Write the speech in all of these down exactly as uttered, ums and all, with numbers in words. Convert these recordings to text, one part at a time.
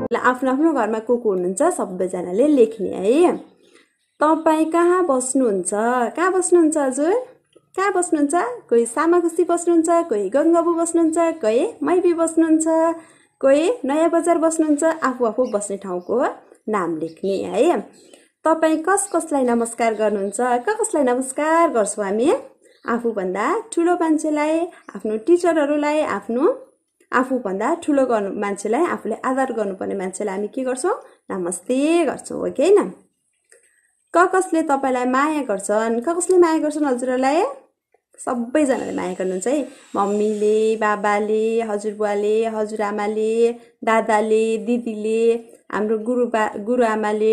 ल आफ्नो आफ्नो घरमा को को हुनुहुन्छ सबैजनाले लेख्ने है। तपाईँ कहाँ बस्नुहुन्छ? कहाँ बस्नुहुन्छ हजुर? कहाँ बस्नुहुन्छ? कोही सामाखुसी बस्नुहुन्छ, कोही गङ्गाबु बस्नुहुन्छ, कोही मैबी बस्नुहुन्छ, कोही नयाँ बजार बस्नुहुन्छ। आफू आफू बस्ने ठाउँको नाम लेख्ने है। तपाईँ कस कसलाई नमस्कार गर्नुहुन्छ? क कसलाई नमस्कार गर्छौँ हामी? आफूभन्दा ठुलो मान्छेलाई, आफ्नो टिचरहरूलाई, आफ्नो आफूभन्दा ठुलो गर्नु मान्छेलाई, आफूले आदर गर्नुपर्ने मान्छेलाई हामी के गर्छौँ? नमस्ते गर्छौँ, हो कि होइन? क कसले तपाईँलाई माया गर्छन्? क कसले माया गर्छन् हजुरहरूलाई? सबैजनाले माया गर्नुहुन्छ है। मम्मीले, बाबाले, हजुरबुवाले, हजुरआमाले, दादाले, दिदीले, हाम्रो गुरुबा गुरुआमाले,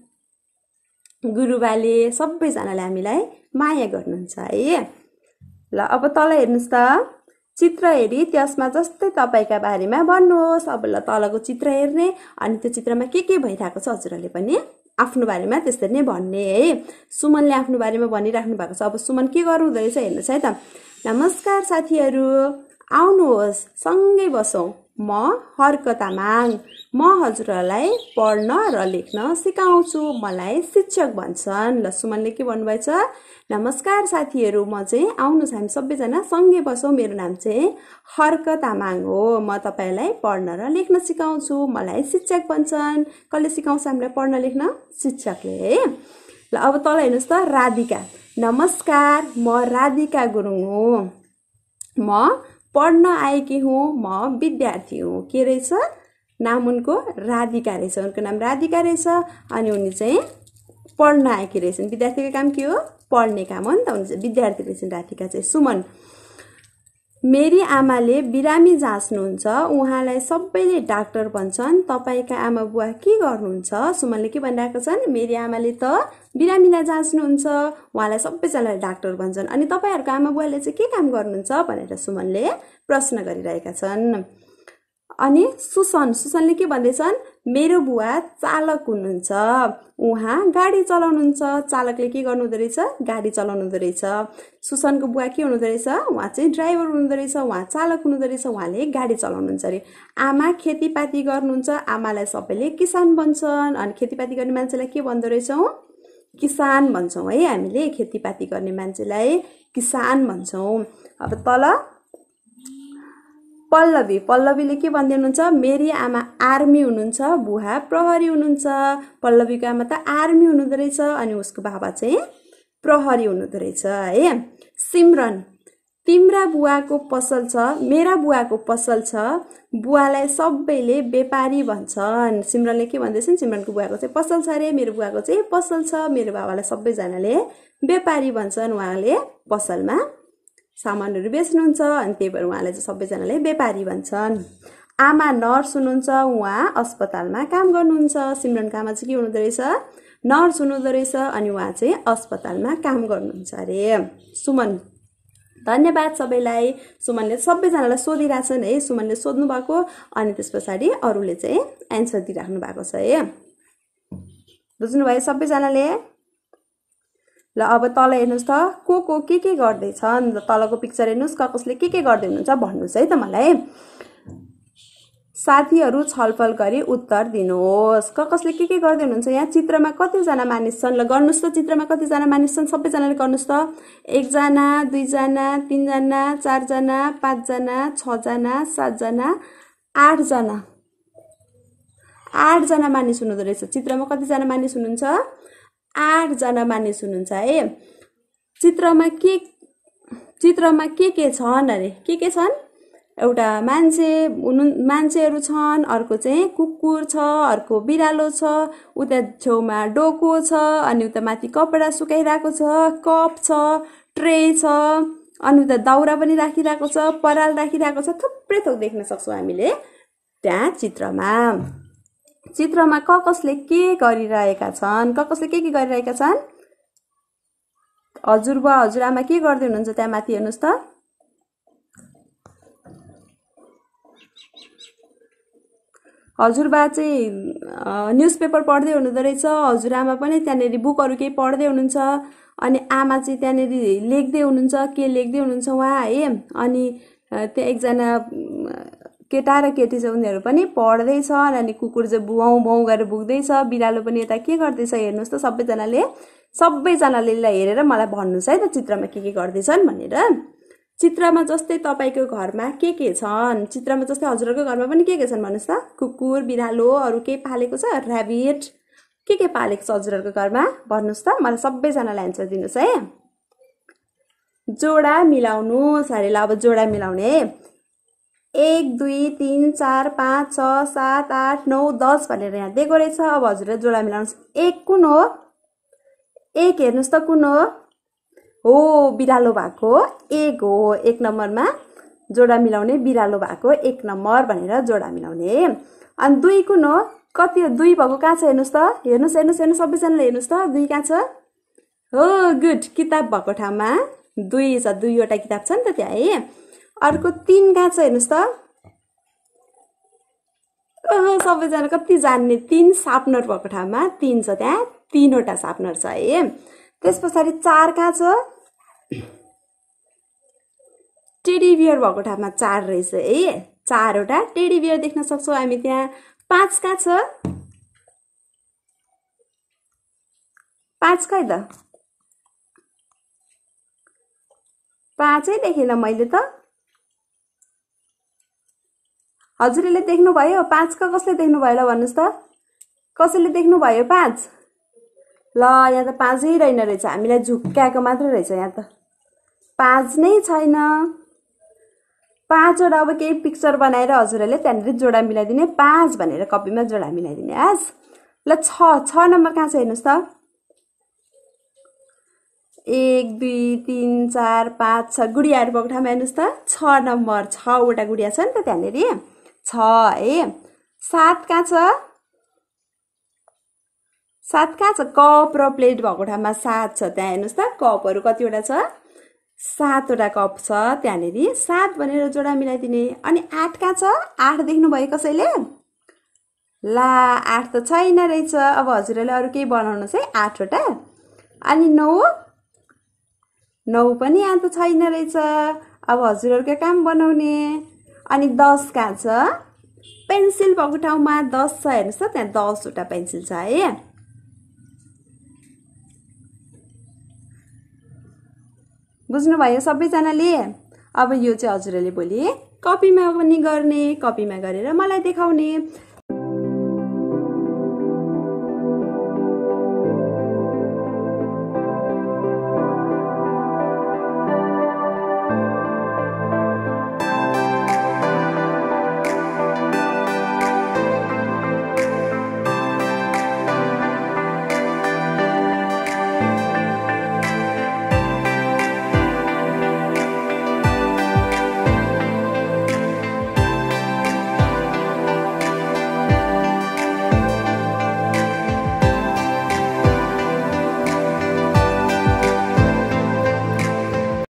गुरुबाले, सबैजनाले हामीलाई माया गर्नुहुन्छ है। ल अब तल हेर्नुहोस् त, चित्र हेरी त्यसमा जस्तै तपाईँका बारेमा भन्नुहोस्। अब ल तलको चित्र हेर्ने अनि त्यो चित्रमा के के भइरहेको छ हजुरहरूले पनि आफ्नो बारेमा त्यसरी नै भन्ने है। सुमनले आफ्नो बारेमा भनिराख्नु भएको छ। अब सुमन के गर्नुहुँदो रहेछ हेर्नुहोस् है त। नमस्कार साथीहरू, आउनुहोस् सँगै बसौँ। म हर्क तामाङ, म हजुरहरूलाई पढ्न र लेख्न सिकाउँछु, मलाई शिक्षक भन्छन्। ल सुमनले के भन्नुभएछ? नमस्कार साथीहरू, म चाहिँ आउनुहोस् हामी सबैजना सँगै बसौँ, मेरो नाम चाहिँ हर्क तामाङ हो, म तपाईँलाई पढ्न र लेख्न सिकाउँछु, मलाई शिक्षक भन्छन्। कसले सिकाउँछ हामीलाई पढ्न लेख्न? शिक्षकले है। ल अब तल हेर्नुहोस् त, राधिका। नमस्कार, म राधिका गुरुङ हो, म पढ्न आएकी हुँ, म विद्यार्थी हुँ। के रहेछ? नाम उनको राधिका रहेछ, उनको नाम राधिका रहेछ अनि उनी चाहिँ पढ्न आएकी रहेछन्। विद्यार्थीको काम के हो? पढ्ने काम हो नि त, उनी चाहिँ विद्यार्थी रहेछन् राधिका चाहिँ। सुमन, मेरी आमाले बिरामी जाँच्नुहुन्छ, उहाँलाई सबैले डाक्टर भन्छन्, तपाईँका आमा बुवा के गर्नुहुन्छ? सुमनले के भनिरहेका छन्? मेरी आमाले त बिरामीलाई जाँच्नुहुन्छ, उहाँलाई सबैजनाले डाक्टर भन्छन्, अनि तपाईँहरूको आमा बुवाले चाहिँ के काम गर्नुहुन्छ भनेर सुमनले प्रश्न गरिरहेका छन्। अनि सुसन, सुसनले के भन्दैछन्? मेरो बुवा चालक हुनुहुन्छ, उहाँ गाडी चलाउनुहुन्छ। चालकले के गर्नुहुँदो रहेछ? गाडी चलाउनु हुँदो रहेछ। सुसनको बुवा के हुनुहुँदो रहेछ? उहाँ चाहिँ ड्राइभर हुनुहुँदो रहेछ, उहाँ चालक हुनुहुँदो रहेछ, उहाँले गाडी चलाउनुहुन्छ अरे। आमा खेतीपाती गर्नुहुन्छ, आमालाई सबैले किसान भन्छन्, अनि खेतीपाती गर्ने मान्छेलाई के भन्दो रहेछौँ? किसान भन्छौँ है हामीले। खेतीपाती गर्ने मान्छेलाई किसान भन्छौँ। अब तल पल्लवी, पल्लवीले के भन्दै हुनुहुन्छ? मेरी आमा आर्मी हुनुहुन्छ, बुवा प्रहरी हुनुहुन्छ। पल्लवीको आमा त आर्मी हुनुहुँदो रहेछ अनि उसको बाबा चाहिँ प्रहरी हुनुहुँदो रहेछ है। सिमरन, तिम्रा बुवाको पसल छ, मेरा बुवाको पसल छ, बुवालाई सबैले व्यापारी भन्छन्। सिमरनले के भन्दैछन्? सिमरनको बुवाको चाहिँ पसल छ अरे, मेरो बुवाको चाहिँ पसल छ, मेरो बाबालाई सबैजनाले व्यापारी भन्छन्, उहाँले पसलमा सामानहरू बेच्नुहुन्छ अनि त्यही भएर उहाँलाई चाहिँ सबैजनाले व्यापारी भन्छन्। आमा नर्स हुनुहुन्छ, उहाँ अस्पतालमा काम गर्नुहुन्छ। सिमरनको आमा चाहिँ के हुनुहुँदो रहेछ? नर्स हुनुहुँदो रहेछ अनि उहाँ चाहिँ अस्पतालमा काम गर्नुहुन्छ अरे। सुमन, धन्यवाद सबैलाई। सुमनले सबैजनालाई सोधिरहेछन् है, सुमनले सोध्नु भएको अनि त्यस पछाडि अरूले चाहिँ एन्सर दिइराख्नु भएको छ है। बुझ्नुभयो सबैजनाले? ल अब तल हेर्नुहोस् त, को को के के गर्दैछन्? तलको पिक्चर हेर्नुहोस्, क कसले के के गर्दै हुनुहुन्छ भन्नुहोस् है त मलाई। साथीहरू छलफल गरी उत्तर दिनुहोस्। क कसले के के गर्दै हुनुहुन्छ? यहाँ चित्रमा कतिजना मानिस छन्? ल गर्नुहोस् त, चित्रमा कतिजना मानिस छन् सबैजनाले गर्नुहोस् त। एकजना, दुईजना, तिनजना, चारजना, पाँचजना, छजना, सातजना, आठजना, आठजना मानिस हुनुहुँदो रहेछ। चित्रमा कतिजना मानिस हुनुहुन्छ? आठजना मानिस हुनुहुन्छ है। चित्रमा के चित्रमा के के छन् अरे? के के छन्? एउटा मान्छे हुनु मान्छेहरू छन्, अर्को चाहिँ कुकुर छ, अर्को बिरालो छ, उता छेउमा डोको छ, अनि उता माथि कपडा सुकाइरहेको छ, कप छ, ट्रे छ, अनि उता दाउरा पनि राखिरहेको छ, पराल राखिरहेको छ, थुप्रै थोक देख्न सक्छौँ हामीले त्यहाँ चित्रमा। चित्रमा क कसले के गरिरहेका छन्? क कसले के के गरिरहेका छन्? हजुरबा हजुरआमा के गर्दै हुनुहुन्छ त्यहाँ माथि हेर्नुहोस् त। हजुरबा चाहिँ न्युजपेपर पढ्दै हुनुहुँदो रहेछ, हजुरआमा पनि त्यहाँनिर बुकहरू केही पढ्दै हुनुहुन्छ, अनि आमा चाहिँ त्यहाँनिर लेख्दै हुनुहुन्छ, के लेख्दै हुनुहुन्छ उहाँ है। अनि त्यहाँ एकजना केटा र केटी चाहिँ उनीहरू पनि पढ्दैछन् अनि कुकुर चाहिँ बुवाउ बुवाउ गरेर भुक्दैछ बिरालो पनि यता के गर्दैछ हेर्नुहोस् त सबैजनाले सबैजनाले हेरेर मलाई भन्नुहोस् है त चित्रमा के के गर्दैछन् भनेर चित्रमा जस्तै तपाईको घरमा के के छन् चित्रमा जस्तै हजुरहरुको घरमा पनि के के छन् भन्नुस् त कुकुर बिरालो अरु के पालेको छ र्याबिट के के पालेको छ हजुरहरुको घरमा भन्नुस् त मलाई सबैजनाले आन्सर दिनुस् है जोडा मिलाउनुस् अरे ल अब जोडा मिलाउने एक दुई तीन चार पाँच छ सात आठ नौ दस भनेर यहाँ दिएको रहेछ अब हजुरले जोडा मिलाउनुस् एक कुन हो एक हेर्नुस् त कुन हो हो बिरालो भएको एक हो एक नम्बरमा जोडा मिलाउने बिरालो भएको एक नम्बर भनेर जोडा मिलाउने अनि दुई कुन हो कति हो दुई भएको कहाँ छ हेर्नुस् त हेर्नुस् हेर्नुस् हेर्नुस् सबैजनाले हेर्नुस् त दुई कहाँ छ हो गुड किताब भएको ठाउँमा दुई छ दुईवटा किताब छ नि त त्यहाँ है अर्को तीन कहाँ छ हेर्नुस् त ओहो सबैजना कति जान्ने तीन सार्पनर भएको ठाउँमा तीन छ त्यहाँ तीनवटा सार्पनर छ है त्यसपछि चार कहाँ छ टेडी बियर भएको ठाउँमा चार रहेछ है चारवटा टेडी बियर देख्न सक्छौं हामी त्यहाँ पाँच कहाँ छ पाँच खै त पाँचै देखेन मैले त हजुरले देख्नु भयो पाँच का कसले देख्नु भयो ल भन्नुस् त कसैले देख्नु भयो पाँच ल यहाँ त पाँचै रहेन रहेछ हामीलाई झुक्क्याएको मात्र रहेछ यहाँ त पाँच नै छैन पाँचवटा अब केही पिक्चर बनाएर हजुरहरूले त्यहाँनिर जोडा मिलाइदिने पाँच भनेर कपीमा जोडा मिलाइदिने आज ल छ छ नम्बर कहाँ छ हेर्नुस् त एक दुई तीन चार पाँच छ गुडियाहरू भएको ठाउँमा हेर्नुस् त छ नम्बर छवटा गुडिया छ नि त त्यहाँनिर छ है सात कहाँ छ सात कहाँ छ कप र प्लेट भएको ठाउँमा सात छ त्यहाँ हेर्नुस् त कपहरू कतिवटा छ सातवटा कप छ त्यहाँनिर सात भनेर जोडा मिलाइदिने अनि आठ कहाँ छ आठ देख्नु भयो कसैले ला आठ त छैन रहेछ अब हजुरहरूले अरु केही बनाउनुस् है आठवटा अनि नौ नौ पनि यहाँ त छैन रहेछ अब हजुरहरूको काम बनाउने अनि दस कहाँ छ पेन्सिल भएको ठाउँमा दस छ हेर्नुस् त त्यहाँ दसवटा पेन्सिल छ है बुझ्नुभयो सबैजनाले अब यो चाहिँ हजुरहरूले भोलि कपीमा पनि गर्ने कपीमा गरेर मलाई देखाउने